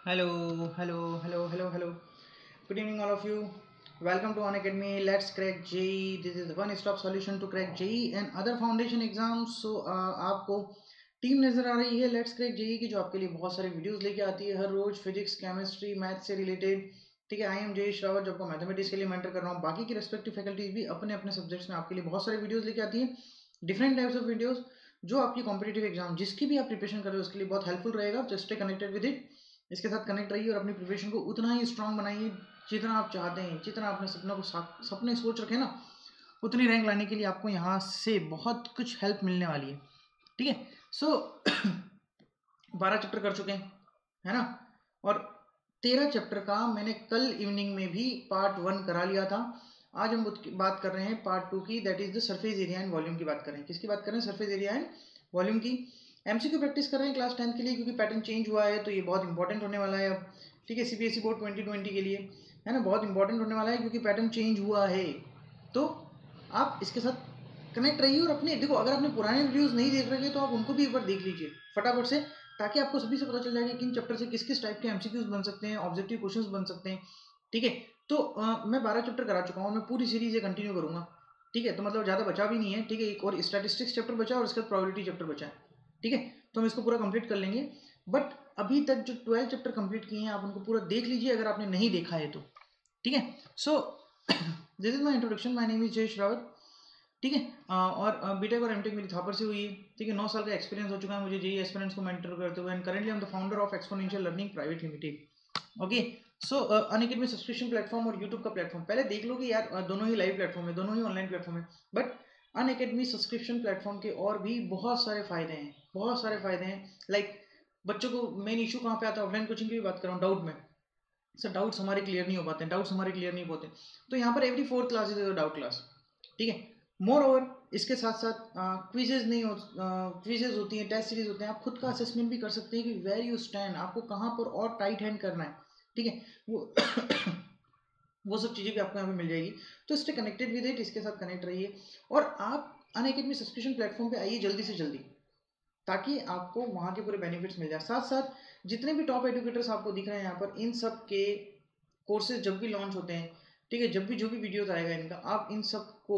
Hello, hello, hello, hello, hello. Good evening, all of you. Welcome to Unacademy. Let's crack JEE. This is the one-stop solution to crack JEE and other foundation exams. So आपको team नजर आ रही है let's crack JEE की, जो आपके लिए बहुत सारे वीडियोस लेके आती है हर रोज, फिजिक्स, केमिस्ट्री, मैथ से रिलेटेड। ठीक है, आई एम जयेश रावत, जो आपको मैथमेटिक्स के लिए मेंटर कर रहा हूँ। बाकी की रेस्पेक्टिव फैकल्टीज भी अपने अपने सब्जेक्ट्स में आपके लिए बहुत सारे वीडियोस लेके आती है, डिफरेंट टाइप्स ऑफ वीडियोस, जो आपकी कॉम्पिटेटिव एग्जाम जिसकी भी आप प्रिपरेशन कर रहे हो उसके लिए बहुत हेल्पफुल रहेगा। Just stay connected with it, इसके साथ कनेक्ट रहिए और अपनी प्रिपरेशन को उतना ही स्ट्रांग बनाइए जितना आप चाहते हैं, जितना आपने सपनों को सपने सोच रखे ना, उतनी रैंक लाने के लिए आपको यहाँ से बहुत कुछ हेल्प मिलने वाली है। ठीक है, सो 12 चैप्टर कर चुके हैं, है ना, और 13 चैप्टर का मैंने कल इवनिंग में भी पार्ट 1 करा लिया था। आज हम बात कर रहे हैं पार्ट 2 की, that is the surface area and volume की बात कर रहे हैं। किसकी बात कर रहे हैं? सरफेस एरिया एंड वॉल्यूम की। एमसीक्यू प्रैक्टिस कर रहे हैं क्लास 10 के लिए, क्योंकि पैटर्न चेंज हुआ है तो ये बहुत इंपॉर्टेंट होने वाला है अब। ठीक है, सीबीएसई बोर्ड 2020 के लिए, है ना, बहुत इंपॉर्टेंट होने वाला है क्योंकि पैटर्न चेंज हुआ है। तो आप इसके साथ कनेक्ट रहिए और अपने देखो, अगर आपने पुराने वीडियोस नहीं देख रहे तो आप उनको भी एक बार देख लीजिए फटाफट से, ताकि आपको सभी से पता चल जाएगा कि इन चैप्टर से किस किस टाइप के एमसीक्यूज बन सकते हैं, ऑब्जेक्टिव क्वेश्चंस बन सकते हैं। ठीक है, तो मैं 12 चैप्टर करा चुका हूँ, मैं पूरी सीरीज ये कंटिन्यू करूंगा। ठीक है, तो मतलब ज़्यादा बचा भी नहीं है। ठीक है, एक और स्टैटिस्टिक्स चैप्टर बचा और उसके बाद प्रोबेबिलिटी चैप्टर बचा है। ठीक है, तो हम इसको पूरा कंप्लीट कर लेंगे। बट अभी तक जो 12 चैप्टर कंप्लीट किए हैं आप उनको पूरा देख लीजिए अगर आपने नहीं देखा है तो। ठीक है, so this is my introduction, my name is Jayesh Rawat. ठीक है, और बीटेक और एमटेक मेरी थापर से हुई है। ठीक है, 9 साल का एक्सपीरियंस हो चुका है मुझे जेई एस्पिरेंट्स को मेंटर करते हुए, and currently I am the founder of exponential learning private limited. Okay, so Unacademy subscription platform और यूट्यूब का प्लेटफॉर्म, पहले देख लो कि यार दोनों ही लाइव प्लेटफॉर्म है, दोनों ही ऑनलाइन प्लेटफॉर्म है, बट अनअकैडमी सब्सक्रिप्शन प्लेटफॉर्म के और भी बहुत सारे फायदे हैं, बहुत सारे फायदे हैं। लाइक बच्चों को मेन इशू कहाँ पे आता है? ऑफलाइन कोचिंग की भी बात कर रहा हूँ, डाउट में। सर डाउट्स हमारे क्लियर नहीं हो पाते, डाउट्स हमारे क्लियर नहीं होते, तो यहाँ पर every 4th class is doubt class. ठीक है, मोर ओवर इसके साथ साथ क्विजेज नहीं हो, क्विजेज होती हैं, टेस्ट सीरीज होते हैं, आप खुद का असेसमेंट भी कर सकते हैं कि वेर यू स्टैंड, आपको कहाँ पर और टाइट हैंड करना है। ठीक है, वो वो सब चीज़ें भी आपको यहाँ पे मिल जाएगी। तो स्टे कनेक्टेड विद इट, इसके साथ कनेक्ट रहिए और आप अनअकैडमी सब्सक्रिप्शन प्लेटफॉर्म पे आइए जल्दी से जल्दी, ताकि आपको वहाँ के पूरे बेनिफिट्स मिल जाए। साथ साथ जितने भी टॉप एडुकेटर्स आपको दिख रहे हैं यहाँ पर, इन सब के कोर्सेज जब भी लॉन्च होते हैं, ठीक है, जब भी जो भी वीडियोस आएगा इनका, आप इन सब को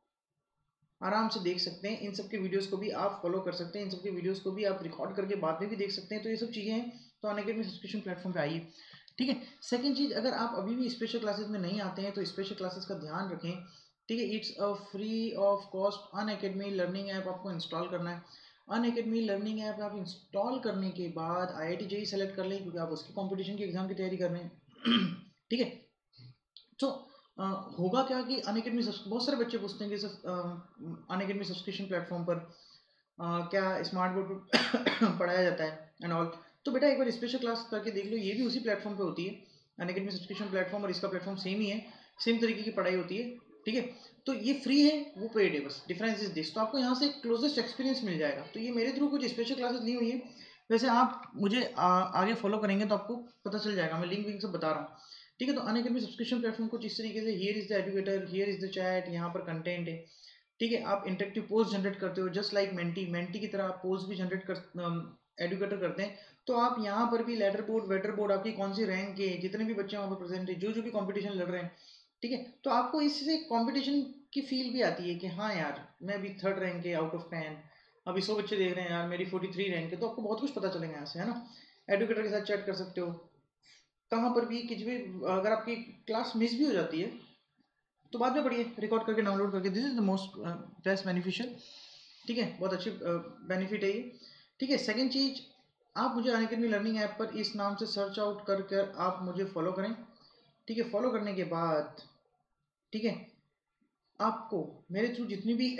आराम से देख सकते हैं। इन सब के वीडियोस को भी आप फॉलो कर सकते हैं, इन सब के वीडियोस को भी आप रिकॉर्ड करके बाद में भी देख सकते हैं। तो ये सब चीज़ें हैं, तो अनअकैडमी सब्सक्रिप्शन प्लेटफॉर्म पे आइए। ठीक है, सेकंड चीज़, अगर आप अभी भी स्पेशल क्लासेस में नहीं आते हैं तो स्पेशल क्लासेस का ध्यान रखें। ठीक है, it's a free of cost Unacademy learning app आपको इंस्टॉल करना है। अनअकैडमी लर्निंग ऐप आप इंस्टॉल करने के बाद IIT JEE सेलेक्ट कर लें, क्योंकि आप उसकी कॉम्पिटिशन की एग्जाम की तैयारी कर रहे हैं। ठीक है, तो होगा क्या कि अनअकैडमी बहुत सारे बच्चे पूछते हैं कि सर अनअकैडमी सब्सक्रिप्शन प्लेटफॉर्म पर क्या स्मार्ट बोर्ड पर पढ़ाया जाता है एंड ऑल। तो बेटा एक बार स्पेशल क्लास करके देख लो, ये भी उसी प्लेटफॉर्म पे होती है। अनअकैडमी सब्सक्रिप्शन प्लेटफॉर्म और इसका प्लेटफॉर्म सेम ही है, सेम तरीके की पढ़ाई होती है। ठीक है, तो ये फ्री है, वो पेड है, बस डिफरेंस इज दिस। तो आपको यहाँ से क्लोजेस्ट एक्सपीरियंस मिल जाएगा। तो ये मेरे थ्रू कुछ स्पेशल क्लासेस ली हुई है, वैसे आप मुझे आगे फॉलो करेंगे तो आपको पता चल जाएगा, मैं लिंक विंक सब बता रहा हूँ। ठीक है, तो अनअकैडमी सब्सक्रिप्शन प्लेटफॉर्म कुछ इस तरीके से, here is the educator, here is the chat, यहाँ पर कंटेंट है। ठीक है, आप इंटरेक्टिव पोस्ट जनरेट करते हो जस्ट लाइक मेंटी की तरह, आप पोस्ट भी जनरेट कर एडुकेटर करते हैं। तो आप यहाँ पर भी लेटर बोर्ड, वेटर बोर्ड, आपकी कौन सी रैंक है, जितने भी बच्चे वहाँ पर प्रेजेंट है, जो जो भी कंपटीशन लड़ रहे हैं, ठीक है, तो आपको इससे कंपटीशन की फील भी आती है कि हाँ यार मैं अभी 3rd रैंक है आउट ऑफ 10, अभी 100 बच्चे देख रहे हैं यार, मेरी 43 रैंक है। तो आपको बहुत कुछ पता चलेगा यहाँ से, है ना। एडुकेटर के साथ चैट कर सकते हो, कहाँ पर भी कुछ भी, अगर आपकी क्लास मिस भी हो जाती है तो बाद में पढ़िए, रिकॉर्ड करके डाउनलोड करके, this is the most best beneficial. ठीक है, बहुत अच्छी बेनिफिट है ये। ठीक है, सेकंड चीज, आप मुझे अनअकैडमी लर्निंग ऐप पर इस नाम से सर्च आउट कर आप मुझे फॉलो करें। ठीक है, फॉलो करने के बाद, ठीक है, आपको मेरे थ्रू जितनी भी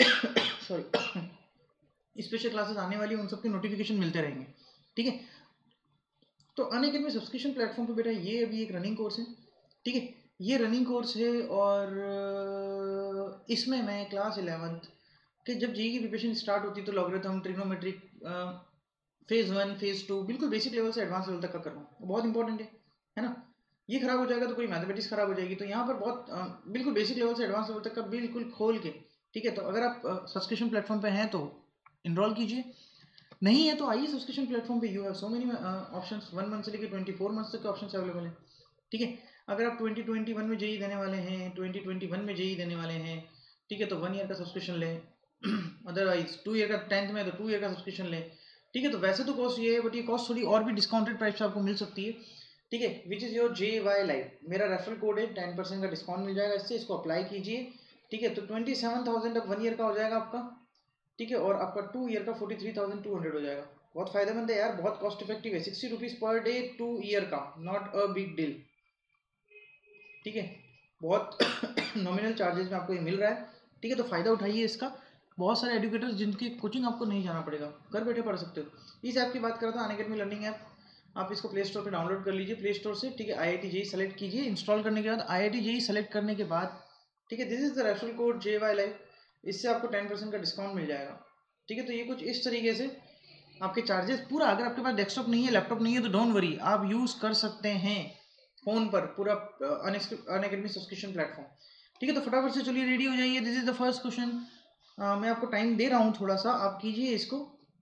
सॉरी स्पेशल क्लासेस आने वाली है उन सबके नोटिफिकेशन मिलते रहेंगे। ठीक है, तो अनअकैडमी सब्सक्रिप्शन प्लेटफॉर्म पे बेटा ये अभी एक रनिंग कोर्स है। ठीक है, ये रनिंग कोर्स है और इसमें मैं क्लास 11th के, जब जेई की प्रिपरेशन स्टार्ट होती है तो लॉगरिथम, ट्रिग्नोमेट्रिक, फेज 1 फेज 2 बिल्कुल बेसिक लेवल से एडवांस लेवल तक का कर रहा हूँ, बहुत इंपॉर्टेंट है ना। ये खराब हो जाएगा तो कोई मैथमेटिक्स खराब हो जाएगी, तो यहाँ पर बहुत बिल्कुल बेसिक लेवल से एडवांस लेवल तक का बिल्कुल खोल के। ठीक है, तो अगर आप सब्सक्रिप्शन प्लेटफॉर्म पे हैं तो इनरोल कीजिए। नहीं है तो आइए सब्सक्रिप्शन प्लेटफॉर्म पे, you have so many options, 1 month से लेकर 24 मंथ तक के ऑप्शंस अवेलेबल हैं। ठीक है, अगर आप 2021 में जेई देने वाले हैं, 2021 में जेई देने वाले हैं, ठीक है, तो 1 ईयर का सब्सक्रिप्शन लें। अदरवाइज 2 ईयर का, 10th में तो 2 ईयर का सब्सक्रिप्शन लें। ठीक है, तो वैसे तो कॉस्ट ये है, बट ये कॉस्ट थोड़ी और भी डिस्काउंटेड प्राइस पे आपको मिल सकती है। ठीक है, which is your JY live, मेरा रेफरल कोड है, 10% का डिस्काउंट मिल जाएगा इससे, इसको अप्लाई कीजिए। ठीक है, तो 27,000 अब 1 ईयर का हो जाएगा आपका। ठीक है, और आपका 2 ईयर का 43,200 हो जाएगा। बहुत फायदेमंद है यार, बहुत कॉस्ट इफेक्टिव है, 60 रुपीज़ पर डे 2 ईयर का, नॉट अ बिग डील। ठीक है, बहुत नॉमिनल चार्जेस में आपको ये मिल रहा है। ठीक है, तो फ़ायदा उठाइए इसका। बहुत सारे एजुकेटर्स जिनकी कोचिंग आपको नहीं जाना पड़ेगा, घर बैठे पढ़ सकते हो। इस ऐप की बात करता हूँ, अनअकैडमी लर्निंग ऐप। आप इसको प्ले स्टोर पर डाउनलोड कर लीजिए, प्ले स्टोर से। ठीक है, IIT JEE सेलेक्ट कीजिए। इंस्टॉल करने के बाद IIT JEE सेलेक्ट करने के बाद, ठीक है, this is the referral code JY live, इससे आपको 10% का डिस्काउंट मिल जाएगा। ठीक है, तो ये कुछ इस तरीके से आपके चार्जेस पूरा, अगर आपके पास डेस्कटॉप नहीं है, लैपटॉप नहीं है, तो डोंट वरी, आप यूज़ कर सकते हैं फ़ोन पर पूरा अनअकैडमी सब्सक्रिप्शन प्लेटफॉर्म। ठीक है, तो फटाफट से चलिए रेडी हो जाइए। This is the first question. मैं आपको टाइम दे रहा हूँ थोड़ा सा, आप कीजिए इसको।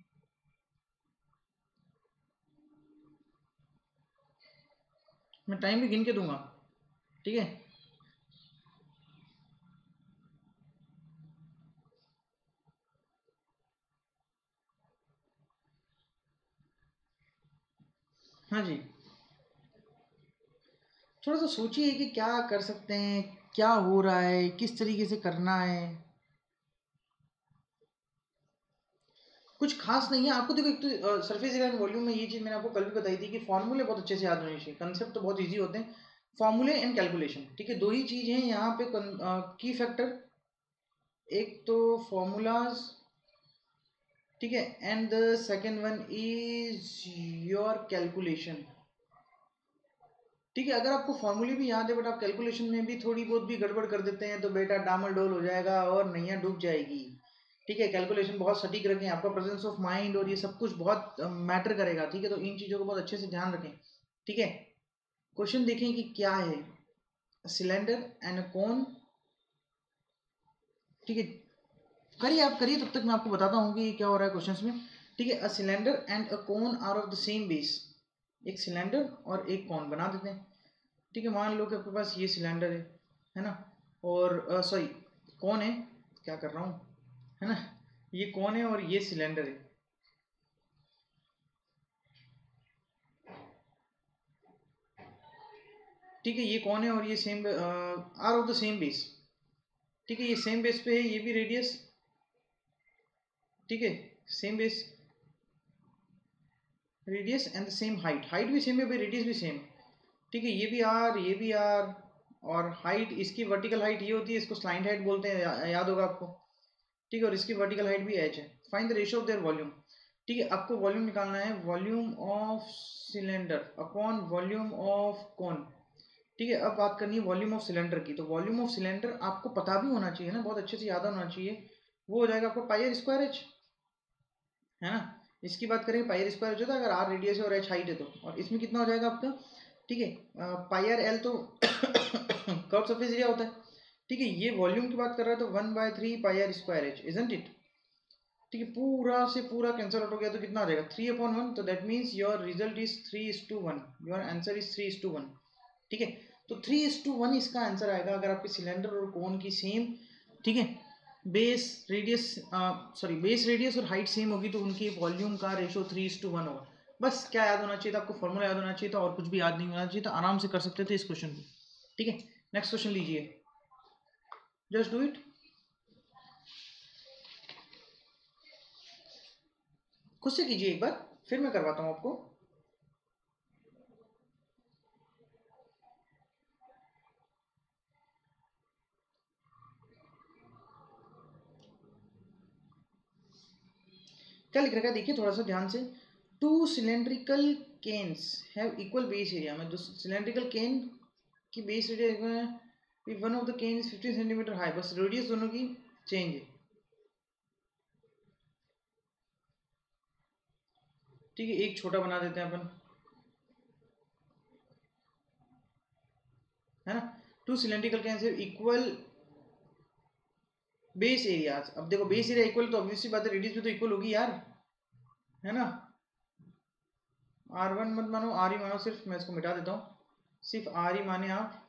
मैं टाइम भी गिन के दूंगा। ठीक है, हाँ जी, थोड़ा सा सोचिए कि क्या कर सकते हैं, क्या हो रहा है, किस तरीके से करना है। कुछ खास नहीं है आपको। देखो, एक तो सरफेस एरिया एंड वॉल्यूम में ये चीज़ मैंने आपको कल भी बताई थी कि फॉर्मूले बहुत अच्छे से याद होने चाहिए, कंसेप्ट तो बहुत इजी होते हैं, फॉर्मूले एंड कैलकुलेशन। ठीक है, दो ही चीज़ हैं यहाँ पे की फैक्टर, एक तो फॉर्मूलाज, ठीक है, and the second one is your calculation. ठीक है, अगर आपको फॉर्मूले भी याद है बट आप कैलकुलेशन में भी थोड़ी बहुत भी गड़बड़ कर देते हैं तो बेटा डामल डोल हो जाएगा और नैया डूब जाएगी। ठीक है, कैलकुलेशन बहुत सटीक रखें, आपका प्रेजेंस ऑफ माइंड और ये सब कुछ बहुत मैटर करेगा। ठीक है, तो इन चीज़ों को बहुत अच्छे से ध्यान रखें। ठीक है, क्वेश्चन देखें कि क्या है। Cylinder and cone. ठीक है, करिए, आप करिए, तब तक मैं आपको बताता हूँ कि क्या हो रहा है क्वेश्चंस में। ठीक है, a cylinder and a cone are of the same base. एक सिलेंडर और एक कोन बना देते हैं। ठीक है, मान लो कि आपके पास ये सिलेंडर है ना, और सॉरी, कौन है, क्या कर रहा हूँ, है ना, ये कौन है और ये सिलेंडर है। ठीक है, ये कौन है और ये same are of the same base. ठीक है, ये सेम बेस पे है, ये भी रेडियस। ठीक है, same base, radius and the same height, height भी सेम है भाई, रेडियस भी सेम। ठीक है, ये भी आर, ये भी आर, और हाइट, इसकी वर्टिकल हाइट ये होती है, इसको स्लाइंट हाइट बोलते हैं, याद होगा आपको। ठीक है, और इसकी वर्टिकल हाइट भी एच है। Find the ratio of their volume. ठीक है, आपको वॉल्यूम निकालना है, volume of cylinder upon volume of cone. ठीक है, अब बात करनी है वॉल्यूम ऑफ सिलेंडर की, तो वॉल्यूम ऑफ सिलेंडर आपको पता भी होना चाहिए ना, बहुत अच्छे से याद होना चाहिए। वो हो जाएगा आपका पाई आर स्क्वायर एच, है ना। इसकी बात करें, पाई आर स्क्वायर एच होता है अगर आर रेडियस है और एच हाइट है तो, और इसमें कितना हो जाएगा आपका। ठीक है, पाई आर एल तो कर्व सरफेस एरिया होता है। ठीक है, ये वॉल्यूम की बात कर रहा है तो 1/3 pi r square h, isn't it. ठीक है, पूरा से पूरा कैंसिल आउट हो गया तो कितना आ जाएगा, 3/1, तो that means your result is 3:1, your answer is 3:1। ठीक है, तो 3:1 इसका आंसर आएगा अगर आपके सिलेंडर और कोन की सेम, ठीक है, base radius, sorry, base radius और हाइट सेम होगी तो उनकी वॉल्यूम का रेशो 3:1 होगा। बस क्या याद होना चाहिए था आपको, फॉर्मूला याद होना चाहिए था, और कुछ भी याद नहीं होना चाहिए था, आराम से कर सकते थे इस क्वेश्चन को। ठीक है, नेक्स्ट क्वेश्चन लीजिए, जस्ट डू इट, खुद से कीजिए एक बार, फिर मैं करवाता हूँ आपको। क्या लिख रखा है देखिए थोड़ा सा ध्यान से। Two cylindrical cans have equal base area, में दो सिलेंड्रिकल केन की base area, one of the can is 15 centimetre high, बस रेडियस दोनों की चेंज है। ठीक है, एक छोटा बना देते हैं अपन, है ना। Two cylindrical cans have equal base areas. अब देखो बेस एरिया इक्वल तो ऑब्वियसली बात है, रेडियस भी तो इक्वल होगी यार। है ना। R1 मत मानो, R ही मानो सिर्फ, मैं इसको मिटा देता हूँ, सिर्फ R ही माने आप।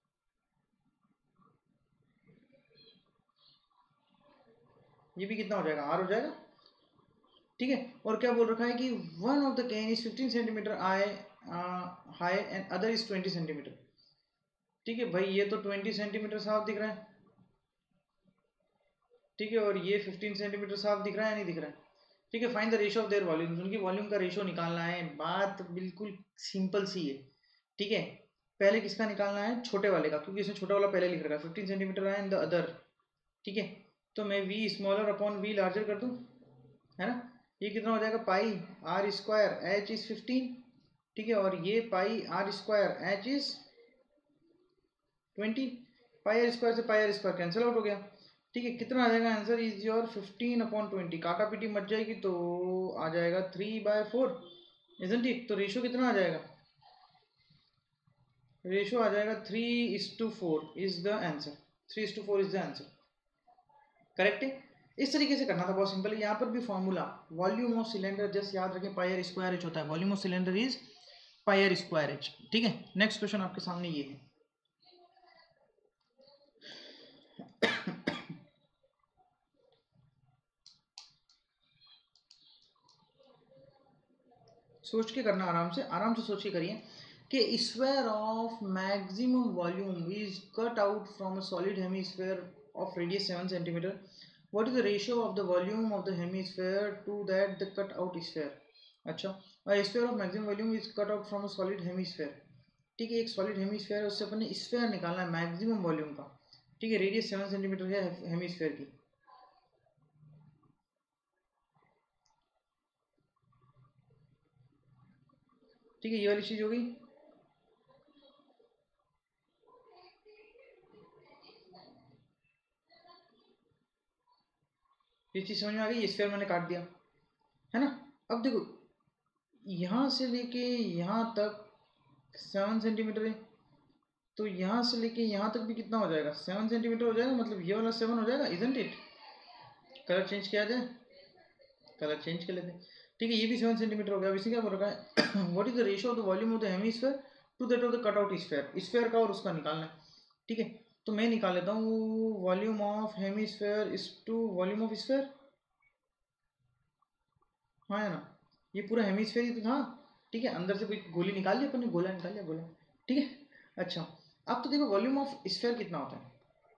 ये भी कितना हो जाएगा, R हो जाएगा, ठीक है। और क्या बोल रखा है कि one of the can is 15 centimetre high and other is 20 centimetre. ठीक है भाई, ये तो 20 सेंटीमीटर साफ दिख रहा है, ठीक है, और ये 15 सेंटीमीटर साफ दिख रहा है, नहीं दिख रहा है, ठीक है। Find the ratio of their volume, उनकी वॉल्यूम का रेशियो निकालना है। बात बिल्कुल सिंपल सी है, ठीक है। पहले किसका निकालना है, छोटे वाले का, क्योंकि इसने छोटा वाला पहले लिख रखा है 15 सेंटीमीटर है एंड द अदर, ठीक है। तो मैं V smaller upon V larger कर दूं, है ना। ये कितना हो जाएगा, pi r square h is 15, ठीक है, और ये pi r square h is 20। Pi r square से pi r square cancel out हो गया, ठीक है। कितना आ जाएगा आंसर, इज योर 15/20। काटा पीटी मच जाएगी तो आ जाएगा 3/4, इजंट इट। तो रेशियो कितना आ जाएगा, रेशियो आ जाएगा 3:4 is the answer, 3:4 is the answer, correct है। इस तरीके से करना था, बहुत सिंपल है। यहाँ पर भी formula volume of cylinder, just याद रखें पाई आर स्क्वायर एच होता है, volume of cylinder is pi r square h, ठीक है। नेक्स्ट क्वेश्चन आपके सामने ये है, सोच के करना, आराम से सोच के करिए कि sphere of maximum volume is cut out from a solid hemisphere of radius 7 centimetre. What is the ratio of the volume of the hemisphere to that the cut out sphere. अच्छा, sphere of maximum volume is cut out from a solid hemisphere, ठीक है। एक solid hemisphere है, उससे अपन ने sphere निकालना है maximum volume का, ठीक है। रेडियस 7 सेंटीमीटर है हेमीस्फीयर की, ठीक है। ये वाली चीज हो गई, ये चीज समझ में आ गई, स्फीयर मैंने काट दिया, है ना। अब देखो, यहाँ से लेके यहाँ तक 7 सेंटीमीटर है, तो यहाँ से लेके यहाँ तक भी कितना हो जाएगा, 7 सेंटीमीटर हो जाएगा, मतलब ये वाला 7 हो जाएगा, इजंट इट। कलर चेंज किया जाए, कलर चेंज कर लेते हैं, ठीक है। ये भी 7 सेंटीमीटर हो गया। अब इसे क्या बोल रखा है, what is the ratio of the volume of the hemisphere to that of the cut out sphere, sphere का और उसका निकालना है, ठीक है। तो मैं निकाल लेता हूँ, volume of hemisphere is two volume of sphere, हाँ है ना। ये पूरा हेमीस्फीयर ही तो था, ठीक है। अंदर से कोई गोली निकाल लिया अपन ने, गोला निकाल लिया, गोला, ठीक है। अच्छा, अब तो देखो वॉल्यूम ऑफ स्फीयर कितना होता है,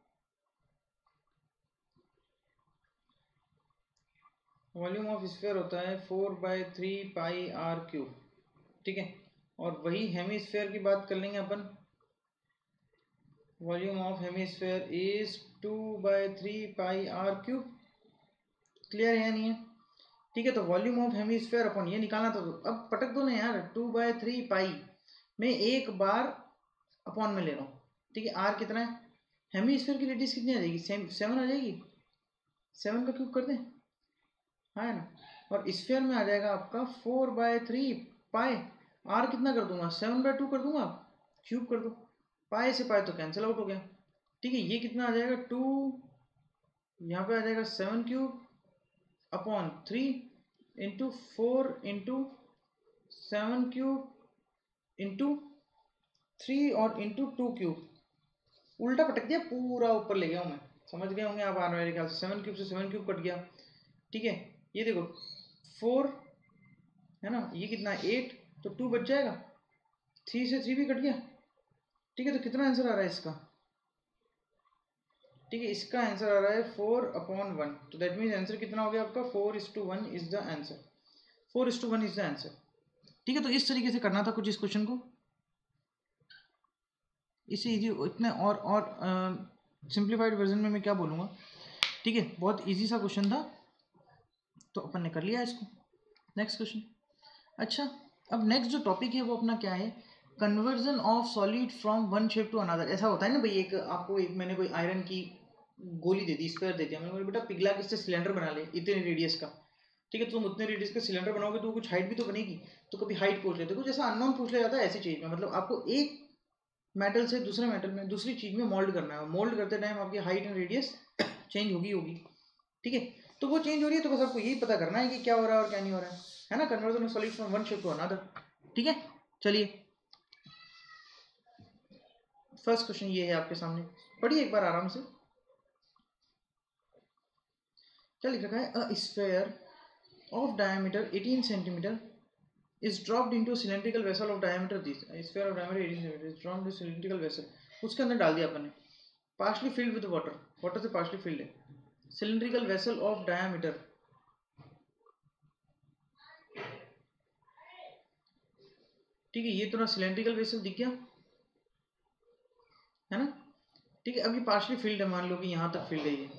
वॉल्यूम ऑफ स्फीयर होता है 4/3 पाई r क्यूब, ठीक है। और वही हेमीस्फीयर की बात कर लेंगे अपन, volume of hemisphere is 2/3 pi r cube, clear है या नहीं है, ठीक है। तो वॉल्यूम ऑफ हेमीस्फीयर अपन ये निकालना था, तो अब पटक दो ना यार, 2/3 पाई में एक बार अपॉन में ले रहा हूँ, ठीक है। आर कितना है, हेमीस्फीयर की रेडियस कितनी आ जाएगी, 7 आ जाएगी, 7 का क्यूब कर दें, हाँ है ना। और स्फीयर में आ जाएगा आपका 4/3 पाई, आर कितना कर दूंगा, 7/2 कर दूंगा, क्यूब कर दो, पाई से पाई तो कैंसिल आउट हो गया, ठीक है। ये कितना आ जाएगा 2, यहाँ पे आ जाएगा 7/3 इंटू 4/7 इंटू 3 और इंटू 2 क्यूब, उल्टा पटक दिया, पूरा ऊपर ले गया हूँ मैं, समझ गए होंगे आप, मेरे ख्याल से 7 क्यूब से 7 क्यूब कट गया, ठीक है। ये देखो 4 है ना, ये कितना है 8, तो 2 बच जाएगा, 3 से 3 भी कट गया, ठीक है। तो कितना आंसर आ रहा है इसका, ठीक है, इसका आंसर आ रहा है 4/1, तो दैट मीन्स आंसर कितना हो गया आपका, 4:1 is the answer, 4:1 is the answer, ठीक है। तो इस तरीके से करना था कुछ इस क्वेश्चन को, इसे इजी इतने और सिंप्लीफाइड वर्जन में मैं क्या बोलूँगा, ठीक है। बहुत इजी सा क्वेश्चन था, तो अपन ने कर लिया इसको। नेक्स्ट क्वेश्चन, अच्छा, अब नेक्स्ट जो टॉपिक है वो अपना क्या है, conversion of solid from one shape to another. ऐसा होता है ना भाई, एक आपको एक मैंने कोई आयरन की गोली दे दी, स्क्वायर दे दिया, मैंने बोला बेटा पिघला के इससे सिलेंडर बना ले इतने रेडियस का, ठीक है। तुम उतने रेडियस का सिलेंडर बनाओगे तो कुछ हाइट भी तो बनेगी, तो कभी हाइट पूछ लेते हो, जैसा अननोन पूछ लिया जाता है ऐसी चीज में, मतलब आपको एक मेटल से दूसरे मेटल में दूसरी चीज में मोल्ड करना है, मोल्ड करते टाइम आपकी हाइट एंड रेडियस चेंज होगी, ठीक है। तो वो चेंज हो रही है, तो बस आपको यही पता करना है कि क्या हो रहा है और क्या नहीं हो रहा है है ना, conversion of solid from one shape to another. ठीक है, चलिए फर्स्ट क्वेश्चन ये है आपके सामने, पढ़िए एक बार आराम से। क्या लिख रखा है, a sphere of diameter 18 centimetre is dropped into cylindrical vessel of diameter this, a sphere of diameter 18 cm is dropped into cylindrical vessel, उसके अंदर डाल दिया अपन ने, partially filled with water, water से partially filled है, cylindrical vessel of diameter, ठीक है, ये तो ना cylindrical vessel दिख गया है ना, ठीक है। अब ये partially filled है, मान लो कि यहाँ तक filled है ये,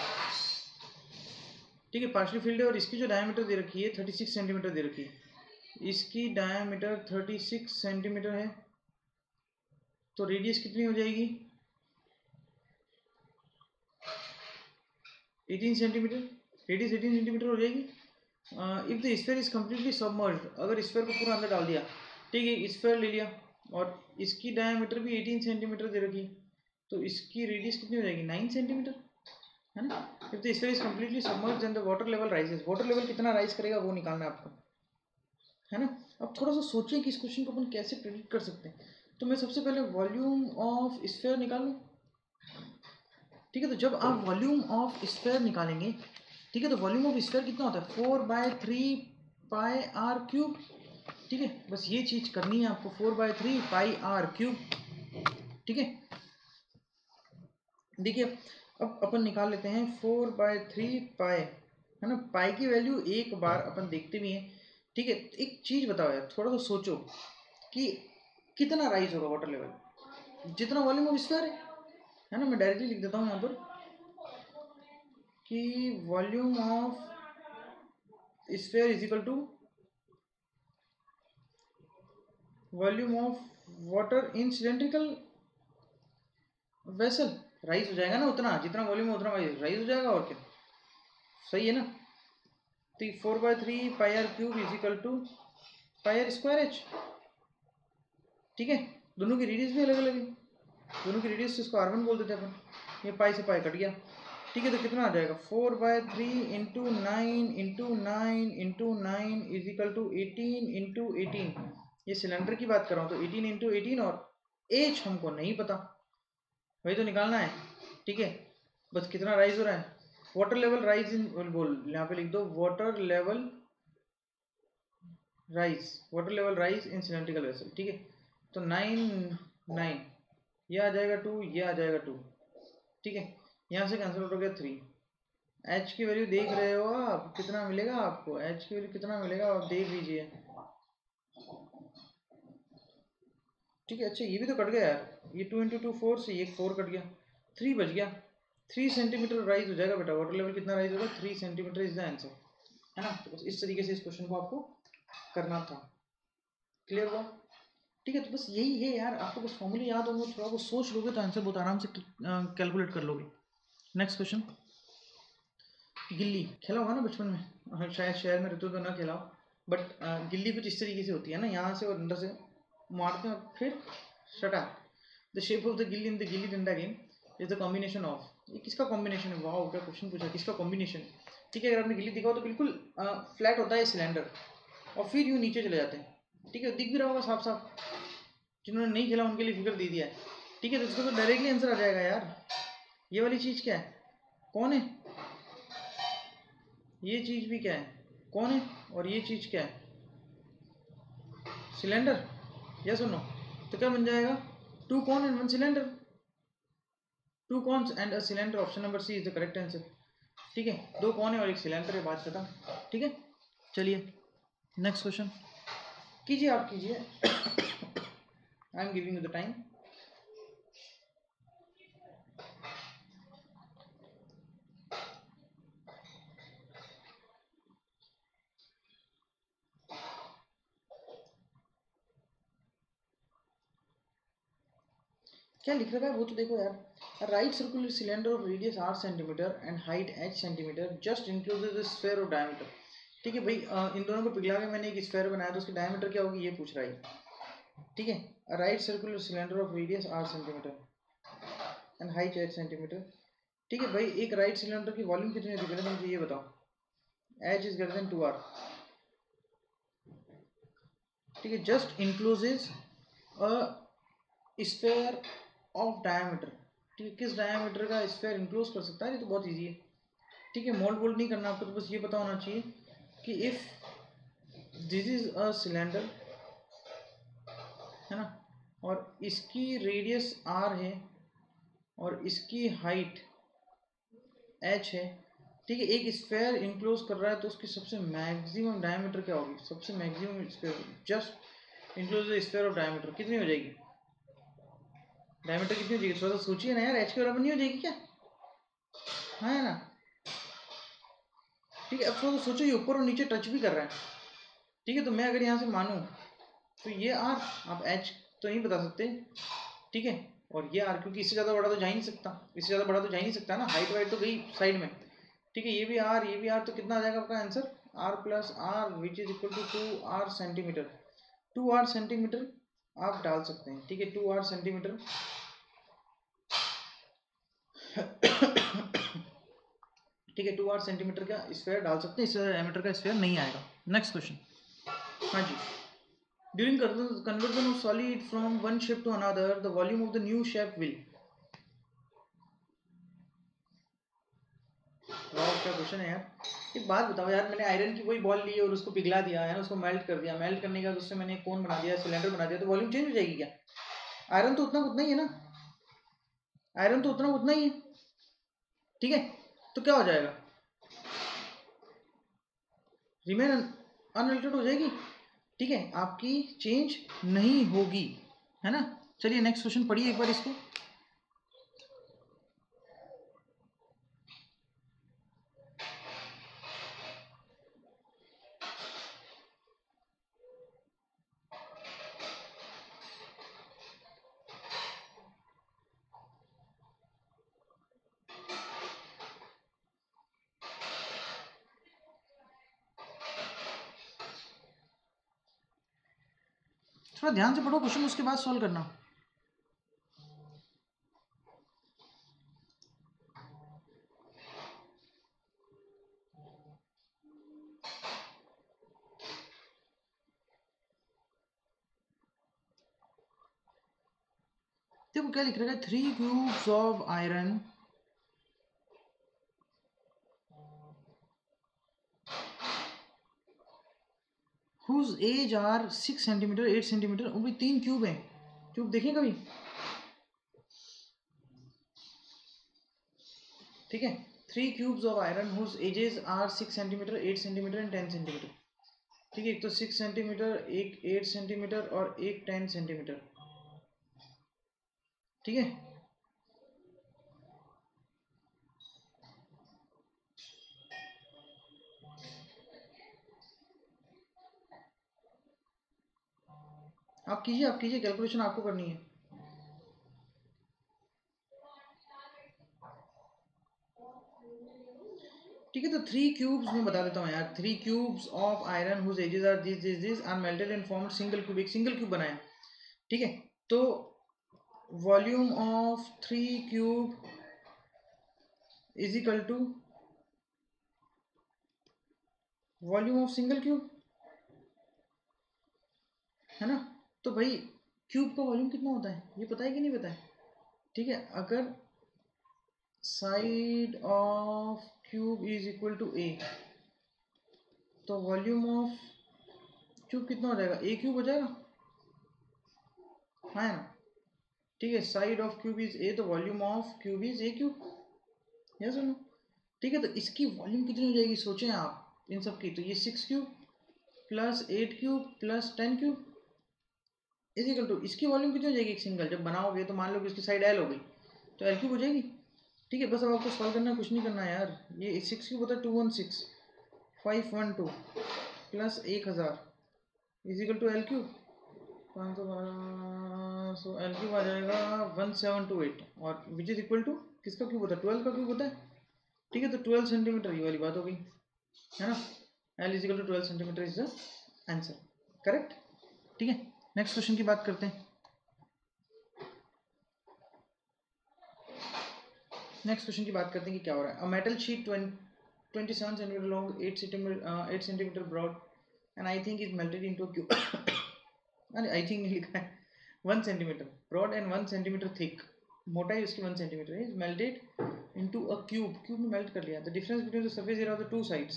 ठीक है, partially filled है, और इसकी जो diameter दे रखी है 36 सेंटीमीटर दे रखी है, इसकी डायमीटर 36 सेंटीमीटर है, तो रेडियस कितनी हो जाएगी 18 सेंटीमीटर, रेडियस 18 सेंटीमीटर हो जाएगी। If the sphere is completely submerged, अगर स्फीयर को पूरा अंदर डाल दिया, ठीक है, स्फीयर ले लिया और इसकी डायमीटर भी 18 सेंटीमीटर दे रखी, तो इसकी रेडियस कितनी हो जाएगी 9 सेंटीमीटर, है ना। If the sphere is completely submerged then the water level rises, water level कितना राइज करेगा वो निकालना है आपको, है ना। अब थोड़ा सा सोचिए कि इस क्वेश्चन को अपन कैसे प्रेडिक्ट कर सकते हैं। तो मैं सबसे पहले वॉल्यूम ऑफ स्फीयर निकालूं, ठीक है। तो जब आप वॉल्यूम ऑफ स्फीयर निकालेंगे, ठीक है, तो वॉल्यूम ऑफ स्फीयर कितना होता है 4/3 पाई आर क्यूब, ठीक है, बस ये चीज करनी है आपको, 4/3 पाई आर क्यूब, ठीक है। देखिए अब अपन निकाल लेते हैं 4/3 पाई, है ना, पाई की वैल्यू एक बार अपन देखते भी हैं, ठीक है। एक चीज बताओ यार, थोड़ा सा सोचो कि कितना राइज होगा वाटर लेवल, जितना वॉल्यूम ऑफ स्फीयर है ना। मैं डायरेक्टली लिख देता हूँ यहाँ पर कि volume of sphere is equal to volume of water in cylindrical vessel, rise हो जाएगा ना, उतना जितना वॉल्यूम है उतना राइज हो जाएगा, और क्या, सही है ना। तो 4/3 pi r cube is equal to pi r square h, ठीक है। दोनों की रेडियस भी अलग अलग है, दोनों की रेडियस इसको R1 बोल देते हैं अपन, ये पाई से पाई कट गया, ठीक है। तो कितना आ जाएगा 4/3 into 9 into 9 into 9 is equal to 18 into 18, ये सिलेंडर की बात कर रहा हूँ, तो 18 इंटू 18, और एच हमको नहीं पता, वही तो निकालना है, ठीक है। बस कितना राइज हो रहा है, वाटर लेवल राइज इन, बोल यहाँ पे लिख दो water level rise in cylindrical vessel, ठीक है। तो 9 ये आ जाएगा 2, ये आ जाएगा 2, ठीक है। यहाँ से कैंसिल हो गया 3, एच की वैल्यू देख रहे हो आप, कितना मिलेगा आपको, एच की वैल्यू कितना मिलेगा आप देख लीजिए, ठीक है। अच्छा ये भी तो कट गया यार, ये 2 इंटू 2 4 से ये 4 कट गया, 3 बच गया, 3 सेंटीमीटर राइज हो जाएगा बेटा, वाटर लेवल कितना राइज होगा 3 सेंटीमीटर इज द आंसर, है ना। तो बस इस तरीके से इस क्वेश्चन को आपको करना था, क्लियर हुआ, ठीक है। तो बस यही है यार, आपको बस फॉर्मूले याद होंगे, थोड़ा बहुत सोच लोगे तो आंसर बहुत आराम से कैलकुलेट कर लोगे। नेक्स्ट क्वेश्चन, गिल्ली खेला होगा ना बचपन में, शायद शहर में रहते हो तो ना खेला हो, बट गिल्ली कुछ इस तरीके से होती है ना, यहाँ से और अंदर से मारते हैं और फिर शटा, the shape of the gilli in the gilli danda game is the combination of, ये किसका कॉम्बिनेशन है, वाह क्या क्वेश्चन पूछा, किसका कॉम्बिनेशन, ठीक है। अगर आपने गिल्ली दिखाओ तो बिल्कुल फ्लैट होता है सिलेंडर, और फिर यूँ नीचे चले जाते हैं, ठीक है, दिख भी रहा होगा साफ साफ, जिन्होंने नहीं खेला उनके लिए फिगर दे दिया है, ठीक है। तो इसको तो डायरेक्टली आंसर आ जाएगा यार, ये वाली चीज़ क्या है, कौन है, ये चीज़ भी क्या है, कौन है, और ये चीज़ क्या है, सिलेंडर, या सुनो, तो क्या बन जाएगा 2 cone and 1 cylinder, 2 cones and a cylinder, option number C is the correct answer, ठीक है। 2 कॉन है और एक सिलेंडर है, बात खत्म, ठीक है। चलिए नेक्स्ट क्वेश्चन कीजिए, आप कीजिए, I am giving you the time. क्या लिख रखा है वो तो देखो यार, right circular cylinder of radius 8 centimetre and height h centimetre just included the sphere of diameter, ठीक है भाई, इन दोनों को पिघला के मैंने एक स्फीयर बनाया, तो उसकी डायमीटर क्या होगी ये पूछ रहा है, ठीक है। Right circular cylinder of radius 8 centimetre and height h centimetre, ठीक है भाई। एक राइट सिलेंडर की वॉल्यूम कितनी होती है पहले मुझे ये बताओ, h is greater than 2r, ठीक है, just encloses a sphere of diameter. ठीक है, किस डायमीटर का स्फेयर इनक्लोज कर सकता है, ये तो बहुत ईजी है। ठीक है, मोल्ड वोल्ड नहीं करना आपको, तो बस ये पता होना चाहिए कि if this is a cylinder, है ना, और इसकी रेडियस आर है और इसकी हाइट एच है। ठीक है, एक स्फेयर इनक्लोज कर रहा है तो उसकी सबसे मैक्सिमम डायमीटर क्या होगी, सबसे maximum sphere, just enclose the sphere of diameter कितनी हो जाएगी, डायमीटर कितनी हो जाएगी, थोड़ा सा सोचिए ना यार, एच के बराबर नहीं हो जाएगी क्या, हाँ है ना। ठीक है, अब थोड़ा सा सोचो, ये ऊपर और नीचे टच भी कर रहा है। ठीक है, तो मैं अगर यहाँ से मानूँ तो ये आर, आप एच तो नहीं बता सकते, ठीक है, और ये आर, क्योंकि इससे ज़्यादा बड़ा तो जा ही नहीं सकता, इससे ज़्यादा बड़ा तो जा ही नहीं सकता ना, हाइट वाइट तो गई साइड में। ठीक है, ये भी आर, ये भी आर, तो कितना आ जाएगा आपका answer, r plus r which is equal to 2r centimetre. 2r centimetre आप डाल सकते हैं। ठीक है, 2r सेंटीमीटर ठीक है, 2r सेंटीमीटर का स्फेयर डाल सकते हैं, इससे डायमीटर का स्फेयर नहीं आएगा। नेक्स्ट क्वेश्चन, हाँ जी, during conversion of solid from one shape to another, the volume of the new shape will, वाह क्या क्वेश्चन है यार। एक बात बताओ यार, मैंने आयरन की वही बॉल ली और उसको पिघला दिया है ना, उसको मेल्ट कर दिया, मेल्ट करने के बाद उससे मैंने कोन बना दिया, सिलेंडर बना दिया, तो वॉल्यूम चेंज हो जाएगी क्या, आयरन तो उतना ही है ना, आयरन तो उतना ही है। ठीक है, तो क्या हो जाएगा, रिमेन अनअल्टर्ड हो जाएगी। ठीक है, आपकी चेंज नहीं होगी, है ना। चलिए नेक्स्ट क्वेश्चन पढ़िए एक बार इसको। थोड़ा ध्यान से पढ़ो क्वेश्चन, उसके बाद सॉल्व करना। देखो क्या लिख रखा है, 3 cubes of iron whose edge are 6 centimetre 8 centimetre, वो भी 3 क्यूब है, क्यूब देखें कभी। ठीक है, 3 cubes of iron whose edges are 6 centimetre 8 centimetre and 10 centimetre. ठीक है, एक तो 6 सेंटीमीटर, एक 8 सेंटीमीटर और एक 10 सेंटीमीटर। ठीक है, आप कीजिए कैलकुलेशन आपको करनी है। ठीक है, तो 3 क्यूब्स मैं बता देता हूँ यार, 3 cubes of iron whose edges are this are melted and formed single cube, एक सिंगल क्यूब बनाया। ठीक है, तो volume of 3 cube is equal to volume of single cube, है ना। तो भाई क्यूब का वॉल्यूम कितना होता है ये पता है कि नहीं पता है। ठीक है, अगर side of cube is equal to a, तो वॉल्यूम ऑफ क्यूब कितना हो जाएगा, ए क्यूब हो जाएगा, हाँ है ना। ठीक है, side of cube is a, तो volume of cube is a cube, yes और नो। ठीक है, तो इसकी वॉल्यूम कितनी हो जाएगी सोचें आप इन सब की, तो ये 6 cube plus 8 cube plus 10 cube is equal to, इसकी वॉल्यूम कितनी हो जाएगी एक सिंगल, जब बनाओगे तो मान लो कि इसकी साइड एल हो गई तो एल क्यूब हो जाएगी। ठीक है, बस अब आपको सॉल्व करना है, कुछ नहीं करना है यार। ये 6 क्यूब होता है 216 512 plus 1000 is equal to l cube 512, so l cube आ जाएगा 1728, और विच इज इक्वल टू किसका क्यूब होता है, 12 का क्यूब होता है। ठीक है, तो 12 सेंटीमीटर ये वाली बात हो गई, है ना। L is equal to 12 centimetre is the answer, correct. ठीक है, नेक्स्ट क्वेश्चन की बात करते हैं। नेक्स्ट क्वेश्चन की बात करते हैं कि क्या हो रहा है। A metal sheet 27 centimetre long 8 centimetre broad and I think is melted into a cube अरे आई थिंक नहीं लिखा है, 1 centimetre broad and 1 centimetre thick, मोटाई उसकी 1 सेंटीमीटर है, melted into a cube, cube में मेल्ट कर लिया। The difference between the surface area of the two sides,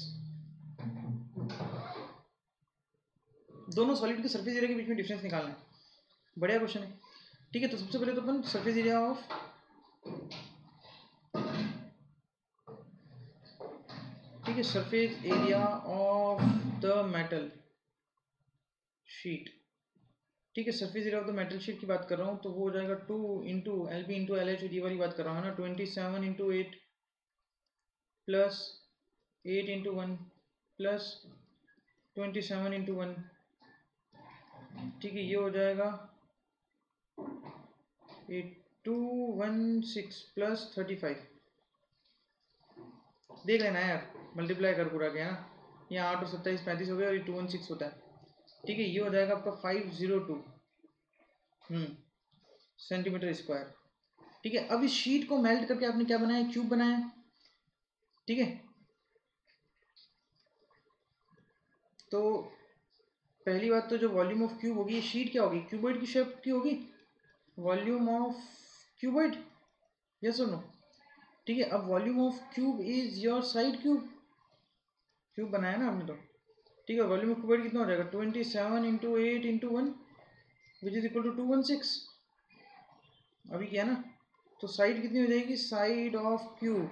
दोनों सॉलिड के सरफेस एरिया के बीच में डिफरेंस निकालना है। बढ़िया क्वेश्चन है। ठीक है, तो सबसे पहले तो अपन सरफेस एरिया ऑफ, ठीक है, surface area of the metal sheet, ठीक है, surface area of the metal sheet की बात कर रहा हूँ, तो वो हो जाएगा 2 into l b into l h, ये वाली बात कर रहा हूँ ना, 27 into 8 plus 8 into 1 plus 27 into 1, ठीक है, ये हो जाएगा 8216 प्लस 35, देख लेना यार, मल्टीप्लाई कर पूरा गया ना, यहाँ 8 और 27 35 हो गया, और ये 216 होता है। ठीक है, ये हो जाएगा आपका 502 सेंटीमीटर स्क्वायर। ठीक है, अब इस शीट को मेल्ट करके आपने क्या बनाया, क्यूब बनाया। ठीक है, तो पहली बात तो जो वॉल्यूम ऑफ क्यूब होगी, शीट क्या होगी, क्यूबॉइड की शेप की होगी, वॉल्यूम ऑफ क्यूबॉइड, यस और नो। ठीक है, अब volume of cube is your side cube, cube बनाया ना आपने तो। ठीक है, वॉल्यूम ऑफ क्यूबॉइड कितना हो जाएगा, 27 into 8 into 1 which is equal to 216, अभी क्या ना, तो साइड कितनी हो जाएगी, side of cube,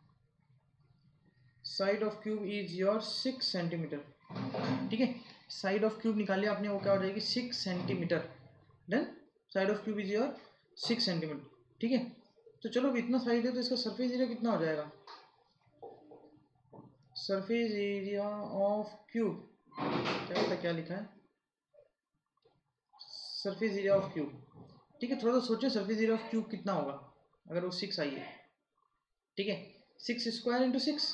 side of cube is your 6 centimetre. ठीक है, साइड ऑफ क्यूब निकाल लिया आपने, वो क्या हो जाएगी 6 centimetre, then side of cube is your 6 centimetre. ठीक है, तो चलो अब इतना साइड है तो इसका सरफेस एरिया कितना हो जाएगा, सरफेस एरिया ऑफ क्यूब, क्या पता क्या लिखा है, सरफेस एरिया ऑफ क्यूब। ठीक है, थोड़ा सा सोचो सरफेस एरिया ऑफ क्यूब कितना होगा अगर वो 6 आई है। ठीक है, 6 स्क्वायर इंटू 6,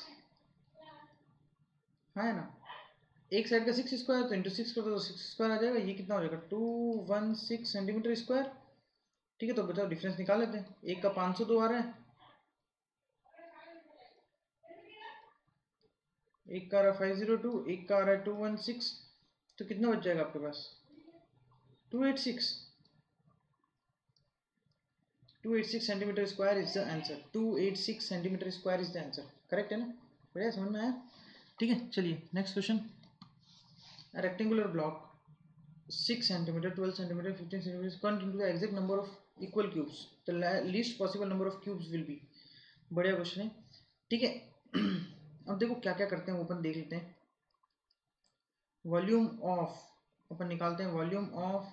हाँ है ना, एक साइड का 6 स्क्वायर, तो इंटू 6 कर दो तो 6 स्क्वायर आ जाएगा, ये कितना हो जाएगा 216 सेंटीमीटर स्क्वायर। ठीक है, तो बताओ डिफरेंस निकाल लेते हैं, एक का 502 आ रहा है, एक का आ रहा है 502, एक का आ रहा है 216, तो कितना बच जाएगा आपके पास 286, 286 centimetre square is the answer, 286 centimetre square is the answer, correct है ना, बढ़िया, समझ में आया। ठीक है, चलिए next question, rectangular block 6 centimeter, 12 centimeter, 15 centimeter is cut into the exact number of equal cubes. The least possible number of cubes will be. बढ़िया क्वेश्चन है। ठीक है, अब देखो क्या क्या करते हैं वो अपन देख लेते हैं। वॉल्यूम ऑफ, अपन निकालते हैं वॉल्यूम ऑफ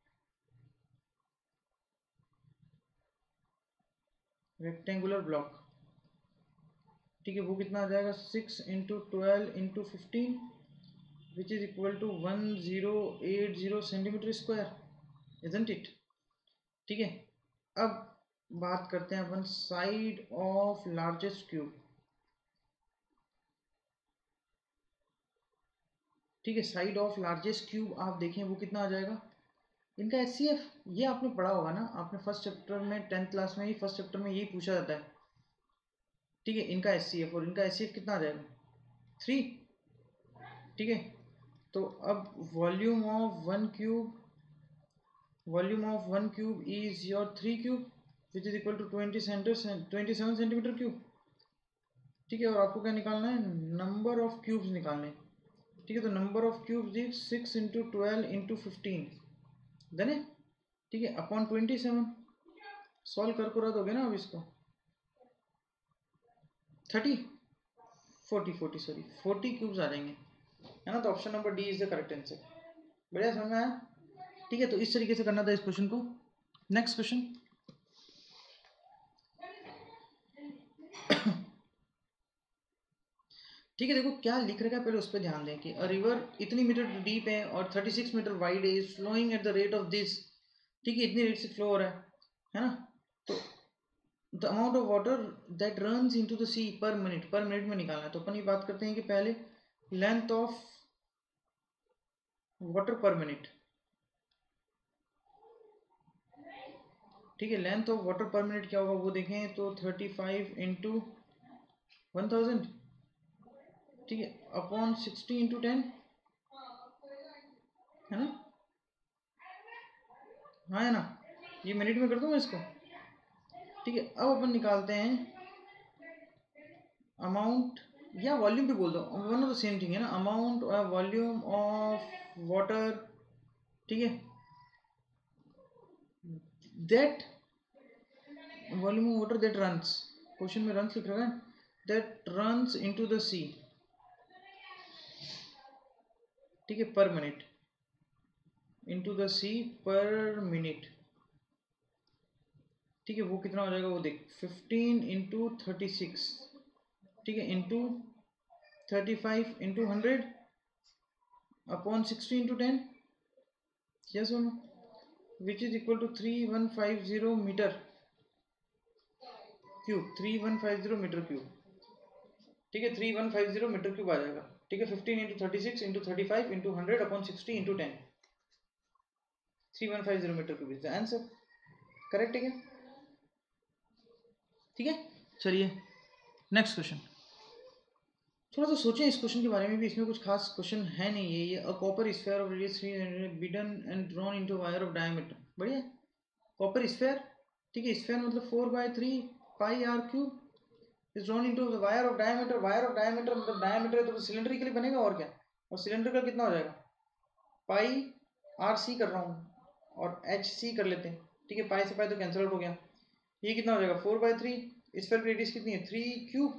रेक्टेंगुलर ब्लॉक। ठीक है, वो कितना आ जाएगा 6 into 12 into 15 which is equal to 1080 centimetre square, isn't it. ठीक है, अब बात करते हैं अपन साइड ऑफ लार्जेस्ट क्यूब। ठीक है, साइड ऑफ लार्जेस्ट क्यूब आप देखें वो कितना आ जाएगा, इनका एचसीएफ, ये आपने पढ़ा होगा ना, आपने फर्स्ट चैप्टर में 10th क्लास में ही फर्स्ट चैप्टर में यही पूछा जाता है। ठीक है, इनका एचसीएफ, और इनका एचसीएफ कितना आ जाएगा 3। ठीक है, तो अब volume of one cube, volume of one cube is your 3 cube which is equal to 27 centimetre cube. ठीक है, और आपको क्या निकालना है, नंबर ऑफ क्यूब्स निकालने। ठीक है, तो number of cubes is 6 into 12 into 15 then है। ठीक है, अपॉन 27, सॉल्व कर पूरा दोगे ना अब इसको, 30 40 सॉरी 40 क्यूब्स आ जाएंगे, है ना, तो option number D is the correct answer. बढ़िया, समझ में आया। ठीक है, तो इस तरीके से करना था इस क्वेश्चन को। नेक्स्ट क्वेश्चन, ठीक है, देखो क्या लिख रखा है पहले उस पर ध्यान दें कि अ रिवर इतनी मीटर डीप है और 36 मीटर वाइड है, is flowing at the rate of this. ठीक है, इतनी रेट से फ्लो हो रहा है ना, तो the amount of water that runs into the sea per minute में निकालना है। तो अपन ये बात करते हैं कि पहले length of water per minute. ठीक है, length of water per minute क्या होगा वो देखें, तो 35 इंटू 1000, ठीक है, अपॉन 60 इंटू 10, है ना, हाँ है ना, ये मिनट में कर दूँ मैं इसको, ठीक है। अब अपन निकालते हैं अमाउंट या वॉल्यूम भी बोल दो, one of the same thing है ना, अमाउंट वॉल्यूम ऑफ वाटर, ठीक है, that volume of water that runs, question में रन्स लिख रखा है, that runs into the sea, ठीक है, पर minute, into the sea per minute, ठीक है। वो कितना हो जाएगा वो देख, 15 इंटू 36, ठीक है, into 35 into 100 upon 60 into 10, yes और no, which is equal to 3150 metre cube, 3150 metre cube, ठीक है, 3150 मीटर क्यूब आ जाएगा, ठीक है। 15 into 36 into 35 into 100 upon 60 into 10, 3150 metre cube is the answer, correct है क्या, ठीक है। चलिए नेक्स्ट क्वेश्चन, थोड़ा सा सोचें इस क्वेश्चन के बारे में भी, इसमें कुछ खास क्वेश्चन है नहीं है ये। A copper sphere of radius 300 beaten and drawn into wire of diameter, बढ़िया, कॉपर स्फीयर, ठीक है, स्फीयर मतलब 4/3 pi r cube is drawn into the wire of diameter, wire of diameter मतलब डायमीटर है तो सिलेंड्रिकली बनेगा और क्या, और सिलेंड्रिकल कितना हो जाएगा, पाई आर सी कर रहा हूँ और एच सी कर लेते हैं, ठीक है, पाई से पाई तो कैंसिल आउट हो गया, ये कितना हो जाएगा 4/3, स्फीयर की रेडियस कितनी है 3 क्यूब,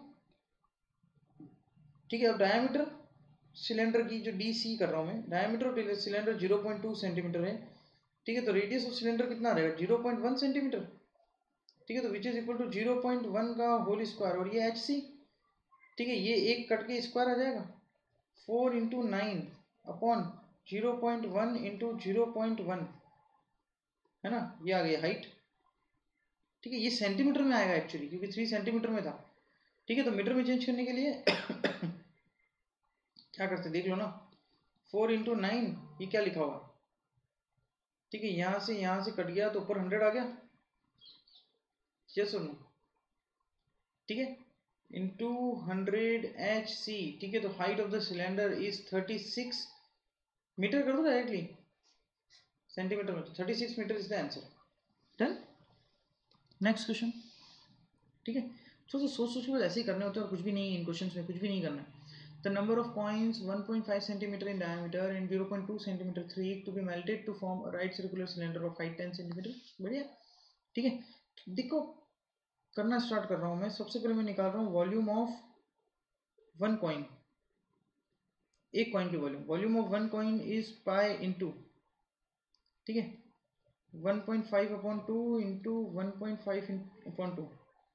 ठीक है। अब डायमीटर सिलेंडर की जो डी सी कर रहा हूँ मैं, डायमीटर ऑफ सिलेंडर 0.2 सेंटीमीटर है, ठीक है, तो रेडियस ऑफ सिलेंडर कितना आ जाएगा 0.1 सेंटीमीटर, ठीक है, तो विच इज इक्वल टू 0.1 का होल स्क्वायर, और ये एच सी, ठीक है, ये एक कट के स्क्वायर आ जाएगा, 4 इंटू 9 अपॉन 0.1 इंटू 0.1, है ना, ये आ गया हाइट, ठीक है, ये सेंटीमीटर में आएगा एक्चुअली क्योंकि 3 सेंटीमीटर में था, ठीक है। तो मीटर में चेंज करने के लिए क्या करते देख लो ना, 4 इंटू 9, ये क्या लिखा हुआ, ठीक है, यहाँ से कट गया तो ऊपर 100 आ गया, यस और नो, ठीक है, इंटू 100 एच सी, ठीक है, तो height of the cylinder is 36 metre, कर दो डायरेक्टली सेंटीमीटर में, तो 36 metre is the answer, done. Next question, ठीक है, तो सोच के ऐसे ही करने होते हैं और कुछ भी नहीं, इन क्वेश्चंस में कुछ भी नहीं करना है। The number of coins 1.5 centimeter in diameter and 0.2 centimeter thick to be melted to form a right circular cylinder of height 10 centimeter, बढ़िया, ठीक है। देखो करना स्टार्ट कर रहा हूँ मैं, सबसे पहले मैं निकाल रहा हूँ वॉल्यूम ऑफ वन कॉइन, एक कॉइन की volume, volume of one coin is pi into, ठीक है, 1.5 अपॉन 2 इंटू 1.5 अपॉन 2,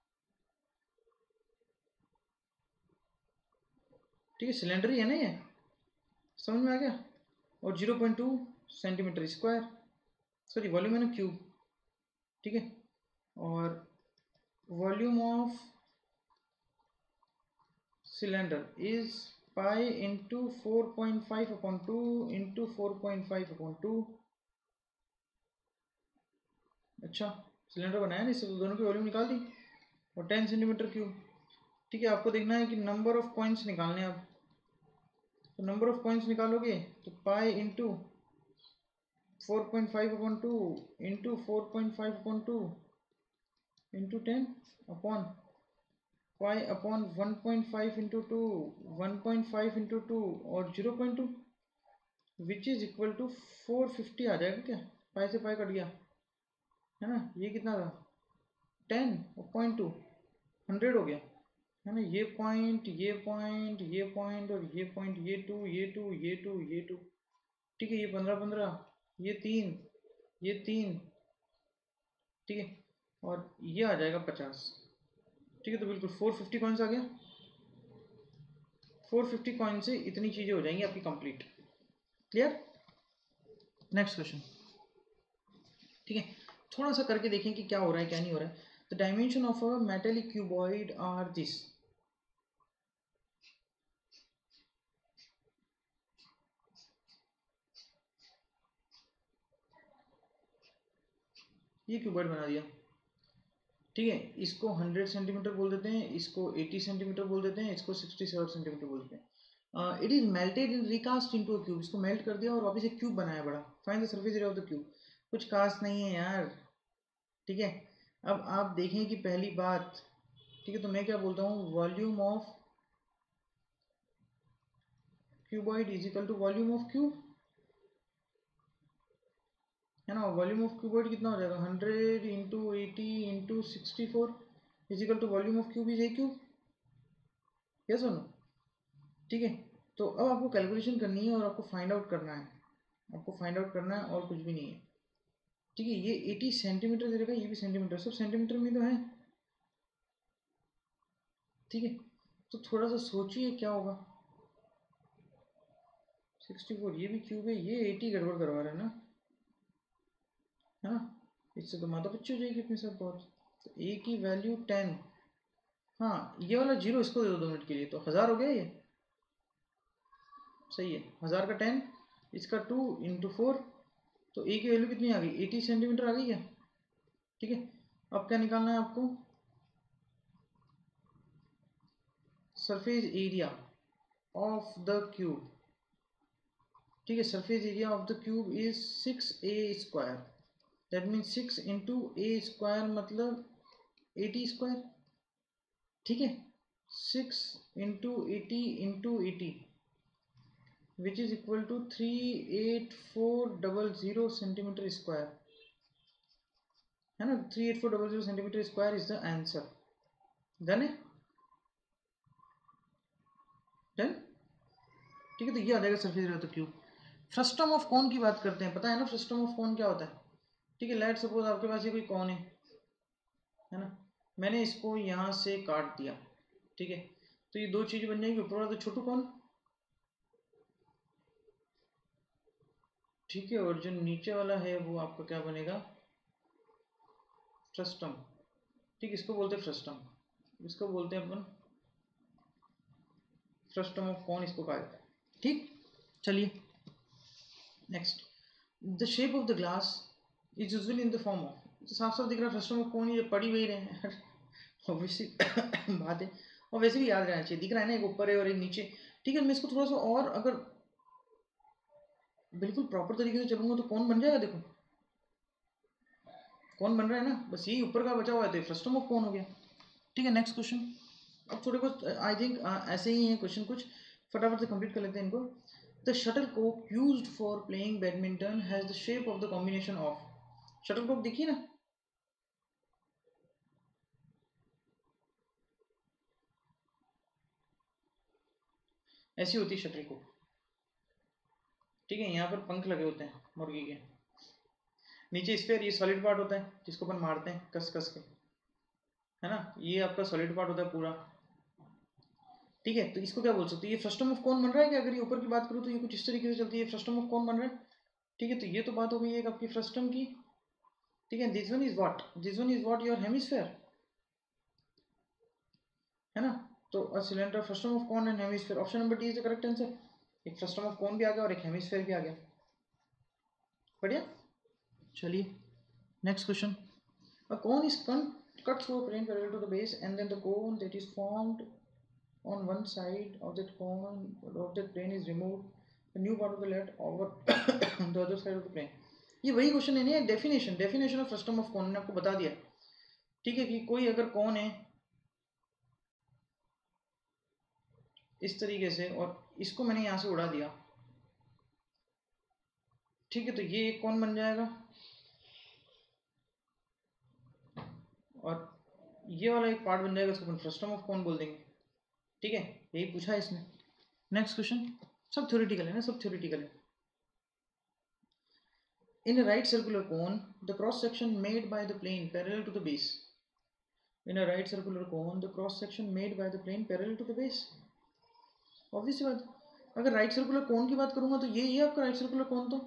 ठीक है, सिलेंडर ही है ना ये, समझ में आ गया, और 0.2 सेंटीमीटर स्क्वायर, सॉरी वॉल्यूम है ना क्यूब, ठीक है, और volume of cylinder is pi into 4.5 upon 2 into 4.5 upon 2, अच्छा सिलेंडर बनाया ना, इससे तो दोनों की वॉल्यूम निकाल दी, और 10 सेंटीमीटर क्यूब, ठीक है। आपको देखना है कि नंबर ऑफ कॉइन्स निकालने हैं आप, तो नंबर ऑफ कॉइन्स निकालोगे तो pi into 4.5 upon 2 into 4.5 upon 2 into 10 upon pi upon 1.5 into 2, 1.5 into 2 और 0.2, विच इज इक्वल टू 450 आ जाएगा क्या, पाई से पाई कट गया, है ना, ये कितना था 10 और 0.2 100 हो गया, है ना, ये पॉइंट ये पॉइंट ये पॉइंट और ये पॉइंट, ये टू ये टू ये टू ये टू, ठीक है, ये 15 ये 3 ये 3, ठीक है, और ये आ जाएगा 50, ठीक है, तो बिल्कुल 450 कॉइन्स आ गया, 450 कॉइन से इतनी चीज़ें हो जाएंगी आपकी कंप्लीट, क्लियर। नेक्स्ट क्वेश्चन, ठीक है, थोड़ा सा करके देखें कि क्या हो रहा है क्या नहीं हो रहा है। The dimension of a metallic cuboid are this, ये क्यूबॉइड बना दिया, ठीक है, इसको 100 सेंटीमीटर बोल देते हैं, इसको 80 सेंटीमीटर बोल देते हैं, इसको 67 सेंटीमीटर बोल देते हैं। It is melted in recast into a cube, इसको मेल्ट कर दिया और वापस एक क्यूब बनाया बड़ा, find the surface area of the cube, कुछ खास नहीं है यार। ठीक है, अब आप देखें कि पहली बात, ठीक है, तो मैं क्या बोलता हूँ, volume of cuboid is equal to volume of cube, है ना। वॉल्यूम ऑफ क्यूबॉइड कितना हो जाएगा, 100 into 80 into 64 is equal to volume of cube is a cube. Yes और नो? ठीक है, तो अब आपको कैलकुलेशन करनी है और आपको फाइंड आउट करना है, आपको फाइंड आउट करना है और कुछ भी नहीं है। ठीक है, ये 80 सेंटीमीटर दे रखा है, ये भी सेंटीमीटर, सब सेंटीमीटर में तो है। ठीक है, तो थोड़ा सा सोचिए क्या होगा। 64 ये भी क्यूब है, ये 80 गड़बड़ करवा रहा है ना, है ना। इससे तो माथा पच्ची हो जाएगी अपने साथ बहुत। तो ए की वैल्यू 10, हाँ ये वाला जीरो इसको दे दो 2 मिनट के लिए, तो 1000 हो गया ये। सही है, 1000 का 10, इसका 2 इंटू 4, तो ए की वैल्यू कितनी आ गई, 80 सेंटीमीटर आ गई क्या। ठीक है, अब क्या निकालना है आपको, surface area of the cube. ठीक है, surface area of the cube is 6a², that means 6 into a square मतलब 80 स्क्वायर। ठीक है, 6 into 80 which is equal to 38400 centimetre square, है ना। 38400 centimetre square is the answer. Done है, done. ठीक है, तो ये आ जाएगा surface area of the cube. Frustum of cone की बात करते हैं, पता है ना फ्रस्टम ऑफ कोन क्या होता है। ठीक है, लेट सपोज आपके पास ये कोई कोन है ना, मैंने इसको यहाँ से काट दिया। ठीक है, तो ये दो चीज़ बन जाएगी, ऊपर वाला तो छोटू कोन, ठीक है, और जो नीचे वाला है वो आपका क्या बनेगा, फ्रस्टम। ठीक, इसको बोलते हैं फ्रस्टम, इसको बोलते हैं अपन फ्रस्टम ऑफ कोन, इसको कहा जाता है। ठीक, चलिए next, the shape of the glass is usually in the form of, तो साफ साफ दिख रहा है फ्रस्टम ऑफ कोन, ये पढ़ी वही रहे हैं ऑब्वियसली बात है, और वैसे भी याद रहना चाहिए, दिख रहा है ना, एक ऊपर है और एक नीचे। ठीक है, मैं इसको थोड़ा सा और अगर बिल्कुल प्रॉपर तरीके से चलूंगा तो कौन बन जाएगा, देखो कौन बन रहा है ना, बस यही ऊपर का बचा हुआ है, तो फ्रस्टम ऑफ कौन हो गया। ठीक है, नेक्स्ट क्वेश्चन। अब थोड़े बहुत आई थिंक ऐसे ही हैं क्वेश्चन, कुछ फटाफट से कंप्लीट कर लेते हैं इनको। The shuttlecock used for playing badminton has the shape of the combination of, shuttlecock देखिए ना, ऐसी होती है शटल कोक। ठीक है, यहाँ पर पंख लगे होते हैं मुर्गी के, नीचे स्फीयर, ये सॉलिड पार्ट होता है जिसको अपन मारते हैं कस कस के, है ना, ये आपका सॉलिड पार्ट होता है पूरा। ठीक है, तो इसको क्या बोल सकते हैं, ये फ्रस्टम ऑफ कौन बन रहा है क्या, अगर ये ऊपर की बात करूँ तो ये कुछ इस तरीके से चलती है, फ्रस्टम ऑफ कौन बन रहा है। ठीक है, तो ये तो बात हो गई है आपकी फ्रस्टम की। ठीक है, this one is what, this one is what, your hemisphere, है ना। तो a cylinder, frustum of cone and hemisphere, option number D is the correct answer. एक फ्रस्टम ऑफ कौन भी आ गया और एक हेमिस्फेयर भी आ गया, बढ़िया। चलिए next question. A cone is cut through a plane parallel to the base, and then the cone that is formed on one side of that cone of that plane is removed, the new part of the let over the other side of the plane। ये वही question है ना, definition of frustum of कौन ने आपको बता दिया। ठीक है, कि कोई अगर कौन है इस तरीके से और इसको मैंने यहाँ से उड़ा दिया, ठीक है, तो ये एक कौन बन जाएगा और ये वाला एक पार्ट बन जाएगा, इसको अपन फ्रस्टम ऑफ कौन बोल देंगे। ठीक है, यही पूछा है इसने। नेक्स्ट क्वेश्चन, सब थ्योरेटिकल है ना, सब थ्योरेटिकल है। In a right circular cone, the cross section made by the plane parallel to the base. In a right circular cone, the cross section made by the plane parallel to the base. Obvious सी बात, अगर right circular cone की बात करूंगा तो ये आपका right circular cone, तो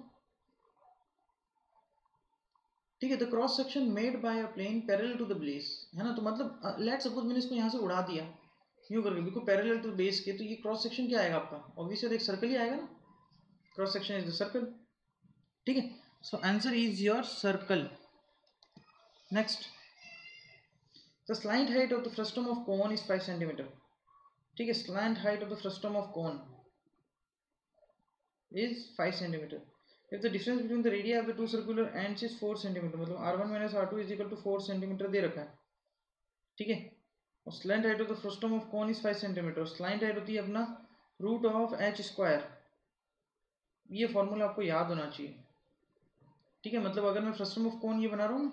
ठीक है, the cross section made by a plane parallel to the base, है ना। तो मतलब लेट सपोज मैंने इसको यहाँ से उड़ा दिया यूँ करके बिल्कुल पैरेलल टू बेस के, तो ये क्रॉस सेक्शन क्या आएगा आपका, ऑब्वियसली एक सर्कल ही आएगा ना, cross section is the circle. ठीक है, so answer is your circle. Next, the slant height of the frustum of cone is 5 centimetre. ठीक है, slant height of the frustum of cone is 5 centimetre. If the difference between the radii of the two circular ends is 4 centimetre, मतलब r1 minus r2 is equal to 4 centimetre दे रखा है, ठीक है। और slant height of the frustum of cone is 5 centimetre, और slant height होती है अपना रूट ऑफ h स्क्वायर। ये फॉर्मूला आपको याद होना चाहिए, ठीक है। मतलब अगर मैं फ्रस्टम ऑफ कोन ये बना रहा हूँ,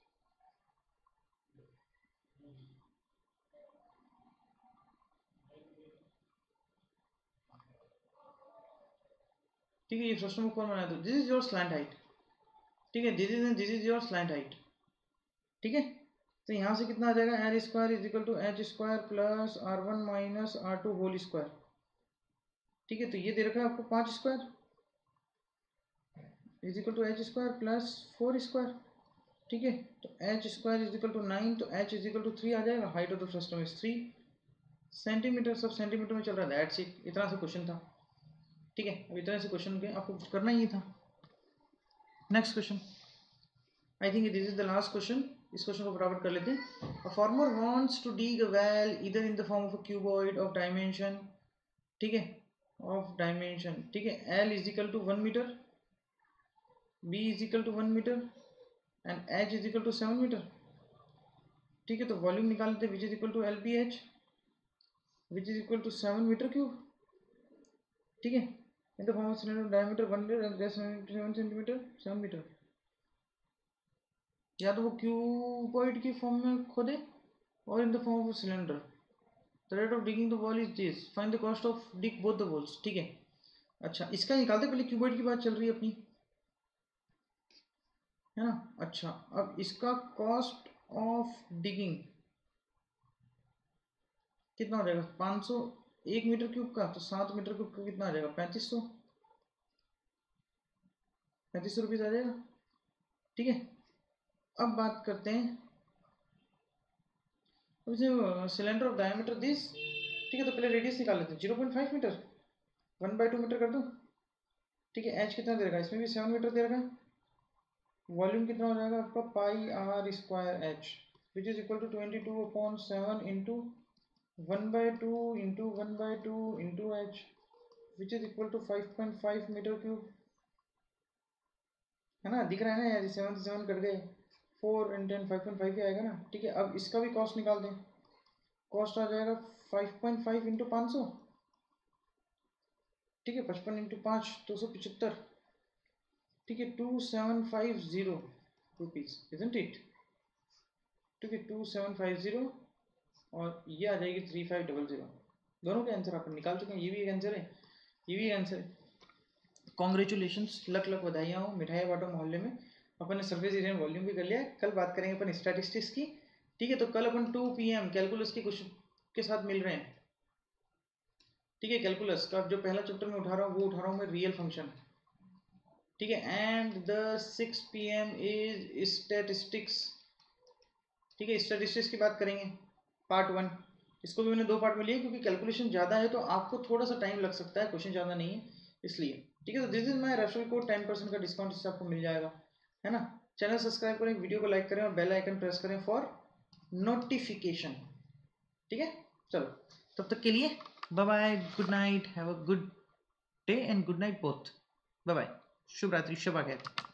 ठीक है, ये फ्रस्टम ऑफ कोन बनाया, तो this is your slant height, ठीक है, this is your slant height, ठीक है। तो यहाँ से कितना आ जाएगा, r square is equal to h square plus r1 minus r2 whole square, ठीक है। तो ये दे रखा है आपको 5 square is equal to h square plus 4 square, ठीक है। तो h square is equal to 9, तो h इज इक्वल टू 3 आ जाएगा। Height of the frustum is 3 centimetre, सब सेंटीमीटर में चल रहा है, दैट्स इट। इतना सा क्वेश्चन था, ठीक है। अब इतने से क्वेश्चन के आपको कुछ करना ही था। Next question, I think this is the last question, इस क्वेश्चन को फटाफट कर लेते हैं। A farmer wants to dig a well either in the form of a cuboid of dimension, ठीक है, ऑफ डायमेंशन, ठीक है, l is equal to 1 metre, b is equal to 1 metre and h is equal to 7 metre, ठीक है। तो volume निकाल लेते हैं, which is equal to LBH which is equal to 7 metre cube, ठीक है। In the form of cylinder diameter 1 metre and 7 centimetre 7 metre. या तो वो क्यूबॉइड की फॉर्म में खोदे और in the form of cylinder. The rate of digging the wall is this, find the cost of dig both the walls, ठीक है। अच्छा, इसका निकालते, पहले क्यूबॉइड की बात चल रही है अपनी, है ना। अच्छा, अब इसका कॉस्ट ऑफ डिगिंग कितना हो जाएगा, 500 1 मीटर क्यूब का, तो 7 मीटर क्यूब का कितना आ जाएगा, 3500 रुपीज आ जाएगा, ठीक है। अब बात करते हैं, सिलेंडर ऑफ डायमीटर दिस, ठीक है। तो पहले रेडियस निकाल लेते हैं, 0.5 मीटर, 1/2 मीटर कर दो, ठीक है। एच कितना दे रखा है, इसमें भी 7 मीटर दे रखा है। वॉल्यूम कितना हो जाएगा आपका, pi r square h which is equal to 22/7 into 1/2 into 1/2 into h which is equal to 5.5 metre cube, है ना। दिख रहा है ना यार, 7 से 7 कट गए, 4 and 10 5.5 ही आएगा ना, ठीक है। अब इसका भी कॉस्ट निकाल दें, कॉस्ट आ जाएगा 5.5 इंटू 500, ठीक है, 55 इंटू 5 275, ठीक है, 2750 रुपीज, इजंट इट, ठीक है, 2750, और ये आ जाएगी 3500। दोनों के आंसर अपन निकाल चुके हैं, ये भी एक आंसर है, ये भी एक आंसर है। कॉन्ग्रेचुलेशंस, लक लक बधाइयाँ हो, मिठाई बांटो मोहल्ले में। अपन ने सरफेस एरिया वॉल्यूम भी कर लिया है। कल बात करेंगे अपन स्टैटिस्टिक्स की, ठीक है। तो कल अपन 2 PM कैलकुलस की क्वेश्चन के साथ मिल रहे हैं, ठीक है। कैलकुलस का जो पहला चैप्टर में उठा रहा हूँ, वो उठा रहा हूँ मैं रियल फंक्शन, ठीक है। And the 6 PM is statistics, ठीक है। स्टैटिस्टिक्स की बात करेंगे, पार्ट 1। इसको भी मैंने 2 पार्ट में लिया क्योंकि कैलकुलेशन ज़्यादा है, तो आपको थोड़ा सा टाइम लग सकता है, क्वेश्चन ज़्यादा नहीं है इसलिए, ठीक है। तो this is my referral code, 10% का डिस्काउंट इससे आपको मिल जाएगा, है ना। चैनल सब्सक्राइब करें, वीडियो को लाइक करें और बेल आइकन प्रेस करें फॉर नोटिफिकेशन, ठीक है। चलो, तब तक के लिए bye bye, good night, have a good day and good night both, bye bye, शुभ रात्रि, शुभ खैर।